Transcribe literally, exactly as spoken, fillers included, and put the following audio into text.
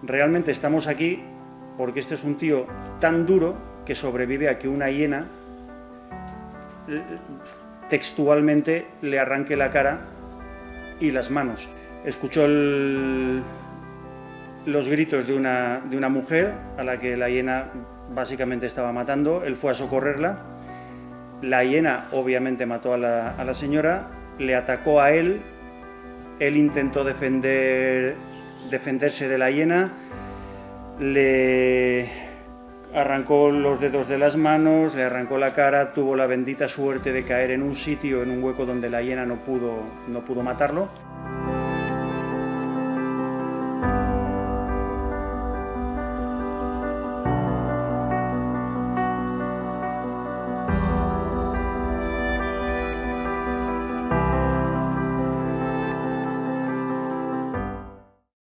Realmente estamos aquí porque este es un tío tan duro que sobrevive a que una hiena textualmente le arranque la cara y las manos. Escuchó el, los gritos de una, de una mujer a la que la hiena básicamente estaba matando. Él fue a socorrerla. La hiena obviamente mató a la, a la señora, le atacó a él. Él intentó defender, defenderse de la hiena, le arrancó los dedos de las manos, le arrancó la cara, tuvo la bendita suerte de caer en un sitio, en un hueco donde la hiena no pudo, no pudo matarlo.